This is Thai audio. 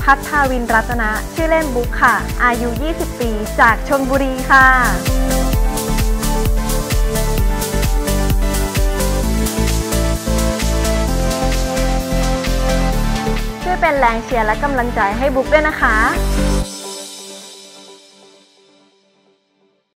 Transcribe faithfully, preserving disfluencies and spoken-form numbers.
พัฒนาวินรัตนะชื่อเล่นบุ๊กค่ะอายุยี่สิบปีจากชลบุรีค่ะช่วยเป็นแรงเชียร์และกำลังใจให้บุ๊กด้วยนะคะ